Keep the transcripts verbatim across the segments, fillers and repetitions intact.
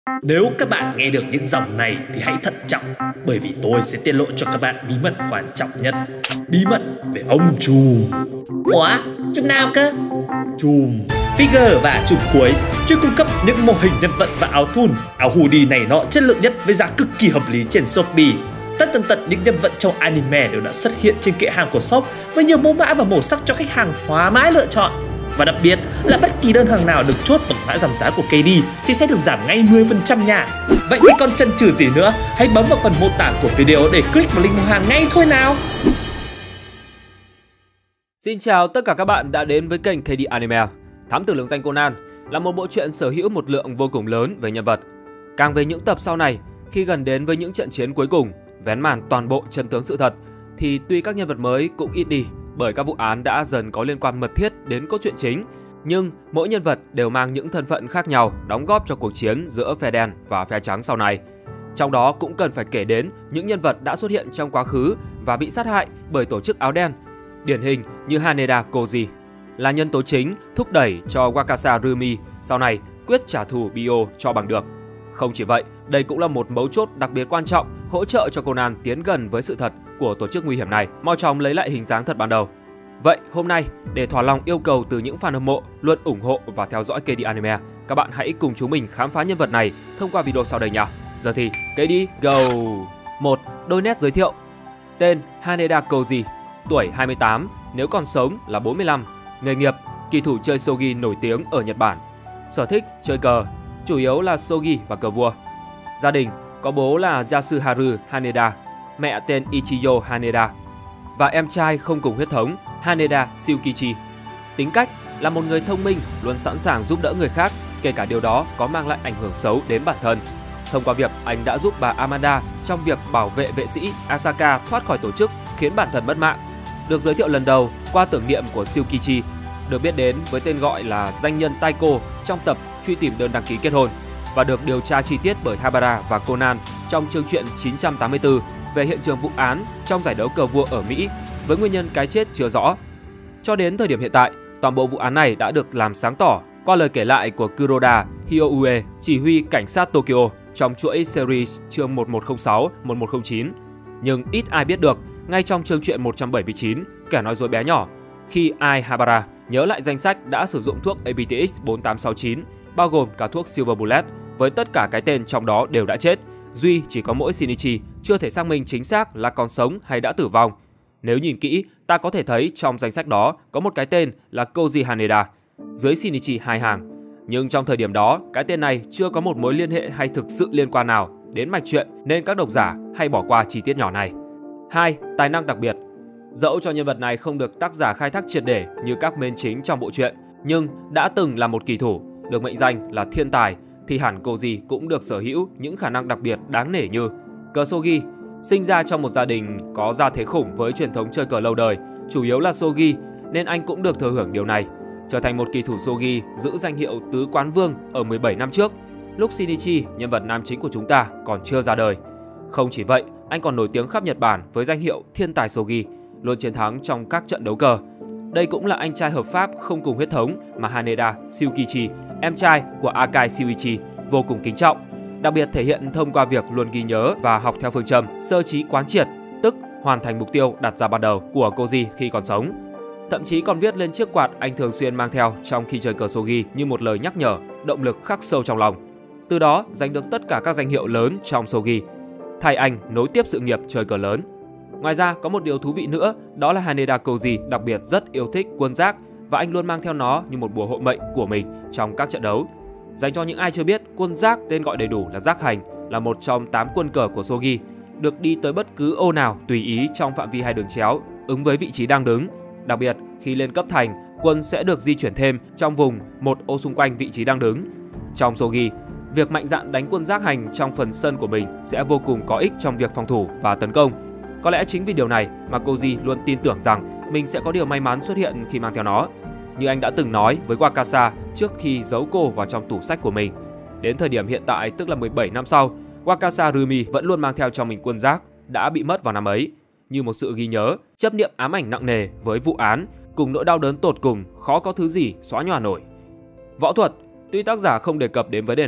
Nếu các bạn nghe được những dòng này thì hãy thận trọng, bởi vì tôi sẽ tiết lộ cho các bạn bí mật quan trọng nhất. Bí mật về ông trùm. Ủa? Chùm nào cơ? Trùm figure và trùm cuối, chuyên cung cấp những mô hình nhân vật và áo thun, áo hoodie này nọ chất lượng nhất với giá cực kỳ hợp lý trên Shopee. Tất tần tật những nhân vật trong anime đều đã xuất hiện trên kệ hàng của shop với nhiều mẫu mã và màu sắc cho khách hàng thoải mái lựa chọn. Và đặc biệt là bất kỳ đơn hàng nào được chốt bằng mã giảm giá của ca đê thì sẽ được giảm ngay mười phần trăm nha. Vậy thì còn chần chừ gì nữa, hãy bấm vào phần mô tả của video để click vào link mua hàng ngay thôi nào. Xin chào tất cả các bạn đã đến với kênh ca đê Anime. Thám tử lừng danh Conan là một bộ truyện sở hữu một lượng vô cùng lớn về nhân vật. Càng về những tập sau này, khi gần đến với những trận chiến cuối cùng, vén màn toàn bộ chân tướng sự thật, thì tuy các nhân vật mới cũng ít đi bởi các vụ án đã dần có liên quan mật thiết đến cốt truyện chính, nhưng mỗi nhân vật đều mang những thân phận khác nhau đóng góp cho cuộc chiến giữa phe đen và phe trắng sau này. Trong đó cũng cần phải kể đến những nhân vật đã xuất hiện trong quá khứ và bị sát hại bởi tổ chức áo đen. Điển hình như Haneda Koji là nhân tố chính thúc đẩy cho Wakasa Rumi sau này quyết trả thù Bio cho bằng được. Không chỉ vậy, đây cũng là một mấu chốt đặc biệt quan trọng hỗ trợ cho Conan tiến gần với sự thật của tổ chức nguy hiểm này, mau chóng lấy lại hình dáng thật ban đầu. Vậy hôm nay, để thỏa lòng yêu cầu từ những fan hâm mộ luôn ủng hộ và theo dõi ca đê Anime, các bạn hãy cùng chúng mình khám phá nhân vật này thông qua video sau đây nhé. Giờ thì ca đê go! một. Đôi nét giới thiệu. Tên Haneda Koji, tuổi hai mươi tám, nếu còn sống là bốn mươi lăm. Nghề nghiệp, kỳ thủ chơi shogi nổi tiếng ở Nhật Bản. Sở thích, chơi cờ, chủ yếu là shogi và cờ vua. Gia đình, có bố là Yasuharu Haneda, mẹ tên Ichiyo Haneda và em trai không cùng huyết thống Haneda Tsukichi. Tính cách là một người thông minh, luôn sẵn sàng giúp đỡ người khác, kể cả điều đó có mang lại ảnh hưởng xấu đến bản thân. Thông qua việc anh đã giúp bà Amanda trong việc bảo vệ vệ sĩ Asaka thoát khỏi tổ chức khiến bản thân mất mạng. Được giới thiệu lần đầu qua tưởng niệm của Tsukichi, được biết đến với tên gọi là danh nhân Taiko trong tập truy tìm đơn đăng ký kết hôn, và được điều tra chi tiết bởi Habara và Conan trong chương truyện chín trăm tám mươi tư về hiện trường vụ án trong giải đấu cờ vua ở Mỹ với nguyên nhân cái chết chưa rõ. Cho đến thời điểm hiện tại, toàn bộ vụ án này đã được làm sáng tỏ qua lời kể lại của Kuroda Hyoue, chỉ huy cảnh sát Tokyo trong chuỗi series chương một một không sáu đến một một không chín. Nhưng ít ai biết được, ngay trong chương truyện một trăm bảy mươi chín, kẻ nói dối bé nhỏ, khi Ai Habara nhớ lại danh sách đã sử dụng thuốc A B T X bốn tám sáu chín, bao gồm cả thuốc Silver Bullet, với tất cả cái tên trong đó đều đã chết. Duy chỉ có mỗi Shinichi chưa thể xác minh chính xác là còn sống hay đã tử vong. Nếu nhìn kỹ, ta có thể thấy trong danh sách đó có một cái tên là Koji Haneda, dưới Shinichi hai hàng. Nhưng trong thời điểm đó, cái tên này chưa có một mối liên hệ hay thực sự liên quan nào đến mạch truyện, nên các độc giả hay bỏ qua chi tiết nhỏ này. hai. Tài năng đặc biệt. Dẫu cho nhân vật này không được tác giả khai thác triệt để như các main chính trong bộ truyện, nhưng đã từng là một kỳ thủ, được mệnh danh là thiên tài, thì hẳn Koji cũng được sở hữu những khả năng đặc biệt đáng nể như cờ shogi. Sinh ra trong một gia đình có gia thế khủng với truyền thống chơi cờ lâu đời, chủ yếu là shogi, nên anh cũng được thừa hưởng điều này, trở thành một kỳ thủ shogi giữ danh hiệu tứ quán vương ở mười bảy năm trước, lúc Shinichi, nhân vật nam chính của chúng ta, còn chưa ra đời. Không chỉ vậy, anh còn nổi tiếng khắp Nhật Bản với danh hiệu thiên tài shogi, luôn chiến thắng trong các trận đấu cờ. Đây cũng là anh trai hợp pháp không cùng huyết thống mà Haneda Tsukichi, em trai của Akai Shuichi, vô cùng kính trọng, đặc biệt thể hiện thông qua việc luôn ghi nhớ và học theo phương châm sơ trí quán triệt, tức hoàn thành mục tiêu đặt ra ban đầu của Koji khi còn sống. Thậm chí còn viết lên chiếc quạt anh thường xuyên mang theo trong khi chơi cờ shogi như một lời nhắc nhở, động lực khắc sâu trong lòng. Từ đó giành được tất cả các danh hiệu lớn trong shogi, thay anh nối tiếp sự nghiệp chơi cờ lớn. Ngoài ra có một điều thú vị nữa, đó là Haneda Koji đặc biệt rất yêu thích quân giác, và anh luôn mang theo nó như một bùa hộ mệnh của mình trong các trận đấu. Dành cho những ai chưa biết, quân giác tên gọi đầy đủ là giác hành, là một trong tám quân cờ của shogi, được đi tới bất cứ ô nào tùy ý trong phạm vi hai đường chéo, ứng với vị trí đang đứng. Đặc biệt, khi lên cấp thành, quân sẽ được di chuyển thêm trong vùng một ô xung quanh vị trí đang đứng. Trong shogi, việc mạnh dạn đánh quân giác hành trong phần sân của mình sẽ vô cùng có ích trong việc phòng thủ và tấn công. Có lẽ chính vì điều này mà Koji luôn tin tưởng rằng mình sẽ có điều may mắn xuất hiện khi mang theo nó. Như anh đã từng nói với Wakasa trước khi giấu cô vào trong tủ sách của mình. Đến thời điểm hiện tại, tức là mười bảy năm sau, Wakasa Rumi vẫn luôn mang theo trong mình quân giác đã bị mất vào năm ấy, như một sự ghi nhớ, chấp niệm ám ảnh nặng nề với vụ án, cùng nỗi đau đớn tột cùng khó có thứ gì xóa nhòa nổi. Võ thuật, tuy tác giả không đề cập đến vấn đề này,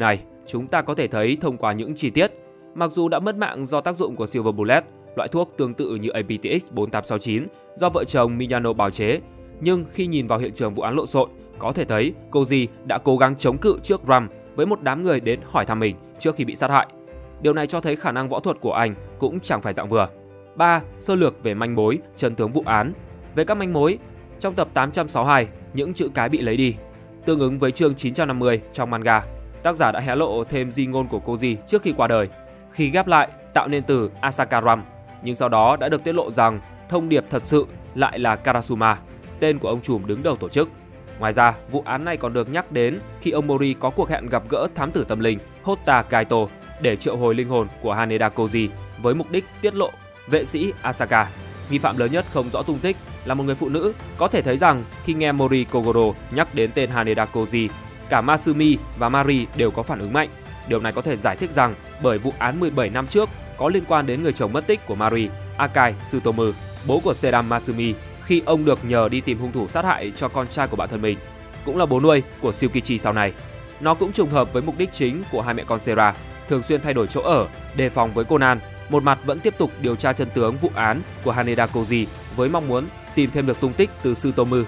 chúng ta có thể thấy thông qua những chi tiết. Mặc dù đã mất mạng do tác dụng của Silver Bullet, loại thuốc tương tự như A P T X bốn tám sáu chín do vợ chồng Miyano bào chế, nhưng khi nhìn vào hiện trường vụ án lộn xộn, có thể thấy Koji đã cố gắng chống cự trước Ram với một đám người đến hỏi thăm mình trước khi bị sát hại. Điều này cho thấy khả năng võ thuật của anh cũng chẳng phải dạng vừa. ba. Sơ lược về manh mối, chân tướng vụ án. Về các manh mối, trong tập tám trăm sáu mươi hai, những chữ cái bị lấy đi, tương ứng với chương chín trăm năm mươi trong manga, tác giả đã hé lộ thêm di ngôn của Koji trước khi qua đời, khi ghép lại tạo nên từ Asaka Ram, nhưng sau đó đã được tiết lộ rằng thông điệp thật sự lại là Karasuma, tên của ông trùm đứng đầu tổ chức. Ngoài ra, vụ án này còn được nhắc đến khi ông Mori có cuộc hẹn gặp gỡ thám tử tâm linh Hotta Kaito để triệu hồi linh hồn của Haneda Koji với mục đích tiết lộ vệ sĩ Asaka, nghi phạm lớn nhất không rõ tung tích, là một người phụ nữ. Có thể thấy rằng khi nghe Mori Kogoro nhắc đến tên Haneda Koji, cả Masumi và Mari đều có phản ứng mạnh. Điều này có thể giải thích rằng bởi vụ án mười bảy năm trước có liên quan đến người chồng mất tích của Mari, Akai Tsutomu, bố của Seram Masumi, khi ông được nhờ đi tìm hung thủ sát hại cho con trai của bạn thân mình, cũng là bố nuôi của Tsukichi sau này. Nó cũng trùng hợp với mục đích chính của hai mẹ con Sera, thường xuyên thay đổi chỗ ở, đề phòng với Conan, một mặt vẫn tiếp tục điều tra chân tướng vụ án của Haneda Koji với mong muốn tìm thêm được tung tích từ Tsutomu.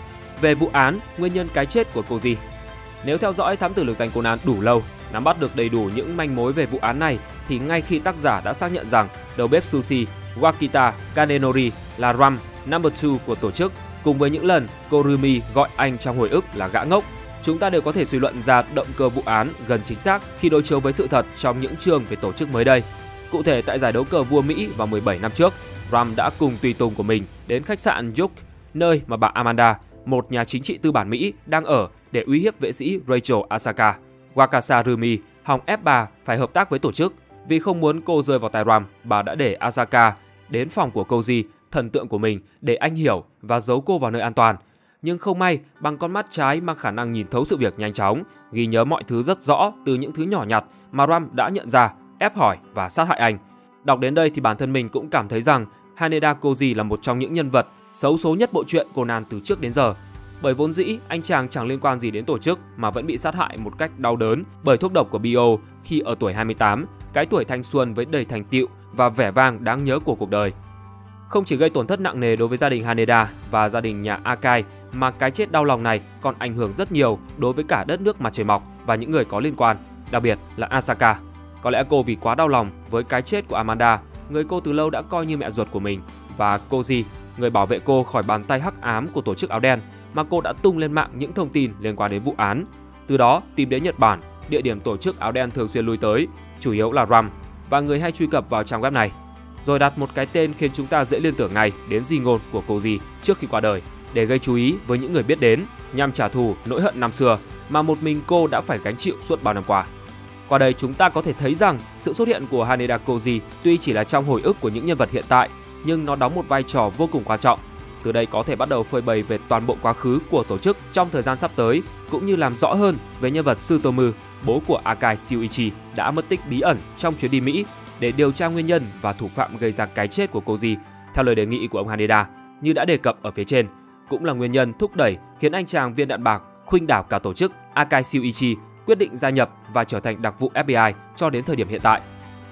Về vụ án, nguyên nhân cái chết của Koji. Nếu theo dõi Thám tử lừng danh Conan đủ lâu, nắm bắt được đầy đủ những manh mối về vụ án này, thì ngay khi tác giả đã xác nhận rằng đầu bếp sushi Wakita Kanenori là Ram number two của tổ chức, cùng với những lần Kurumi gọi anh trong hồi ức là gã ngốc, chúng ta đều có thể suy luận ra động cơ vụ án gần chính xác khi đối chiếu với sự thật trong những chương về tổ chức mới đây. Cụ thể, tại giải đấu cờ vua Mỹ vào mười bảy năm trước, Ram đã cùng tùy tùng của mình đến khách sạn Yuk, nơi mà bà Amanda, một nhà chính trị tư bản Mỹ, đang ở để uy hiếp vệ sĩ Rachel Asaka. Wakasa Rumi hòng ép bà phải hợp tác với tổ chức. Vì không muốn cô rơi vào tay Ram, bà đã để Asaka đến phòng của Koji, thần tượng của mình, để anh hiểu và giấu cô vào nơi an toàn. Nhưng không may, bằng con mắt trái mang khả năng nhìn thấu sự việc nhanh chóng, ghi nhớ mọi thứ rất rõ từ những thứ nhỏ nhặt mà Ram đã nhận ra, ép hỏi và sát hại anh. Đọc đến đây thì bản thân mình cũng cảm thấy rằng Haneda Koji là một trong những nhân vật xấu số nhất bộ truyện Conan từ trước đến giờ. Bởi vốn dĩ anh chàng chẳng liên quan gì đến tổ chức mà vẫn bị sát hại một cách đau đớn bởi thuốc độc của Bio khi ở tuổi hai mươi tám, cái tuổi thanh xuân với đầy thành tựu và vẻ vang đáng nhớ của cuộc đời. Không chỉ gây tổn thất nặng nề đối với gia đình Haneda và gia đình nhà Akai, mà cái chết đau lòng này còn ảnh hưởng rất nhiều đối với cả đất nước mặt trời mọc và những người có liên quan, đặc biệt là Asaka. Có lẽ cô vì quá đau lòng với cái chết của Amanda, người cô từ lâu đã coi như mẹ ruột của mình, và Koji, người bảo vệ cô khỏi bàn tay hắc ám của tổ chức áo đen, mà cô đã tung lên mạng những thông tin liên quan đến vụ án. Từ đó tìm đến Nhật Bản, địa điểm tổ chức áo đen thường xuyên lui tới, chủ yếu là Ram, và người hay truy cập vào trang web này. Rồi đặt một cái tên khiến chúng ta dễ liên tưởng ngay đến di ngôn của Koji trước khi qua đời, để gây chú ý với những người biết đến, nhằm trả thù nỗi hận năm xưa mà một mình cô đã phải gánh chịu suốt bao năm qua. Qua đây chúng ta có thể thấy rằng sự xuất hiện của Haneda Koji tuy chỉ là trong hồi ức của những nhân vật hiện tại, nhưng nó đóng một vai trò vô cùng quan trọng. Từ đây có thể bắt đầu phơi bày về toàn bộ quá khứ của tổ chức trong thời gian sắp tới, cũng như làm rõ hơn về nhân vật Tsutomu, bố của Akai Shuichi, đã mất tích bí ẩn trong chuyến đi Mỹ, để điều tra nguyên nhân và thủ phạm gây ra cái chết của Koji theo lời đề nghị của ông Haneda, như đã đề cập ở phía trên, cũng là nguyên nhân thúc đẩy khiến anh chàng viên đạn bạc khuynh đảo cả tổ chức Akai Shuichi quyết định gia nhập và trở thành đặc vụ F B I cho đến thời điểm hiện tại.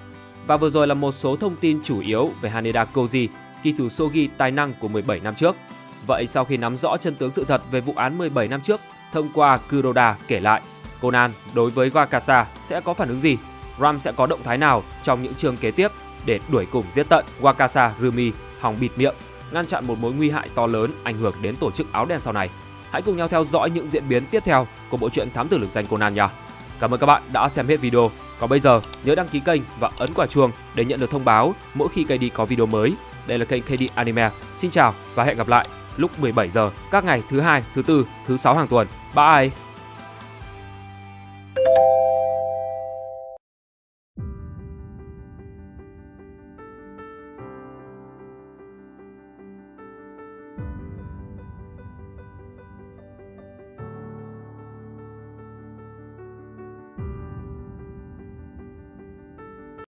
Và vừa rồi là một số thông tin chủ yếu về Haneda Koji, kỳ thủ shogi tài năng của mười bảy năm trước. Vậy sau khi nắm rõ chân tướng sự thật về vụ án mười bảy năm trước thông qua Kuroda kể lại, Conan đối với Wakasa sẽ có phản ứng gì? Ram sẽ có động thái nào trong những chương kế tiếp để đuổi cùng giết tận Wakasa Rumi hòng bịt miệng, ngăn chặn một mối nguy hại to lớn ảnh hưởng đến tổ chức áo đen sau này? Hãy cùng nhau theo dõi những diễn biến tiếp theo của bộ truyện Thám tử lừng danh Conan nha. Cảm ơn các bạn đã xem hết video. Còn bây giờ nhớ đăng ký kênh và ấn quả chuông để nhận được thông báo mỗi khi ca đê có video mới. Đây là kênh ca đê Anime. Xin chào và hẹn gặp lại lúc mười bảy giờ các ngày thứ hai, thứ tư, thứ sáu hàng tuần. Bye.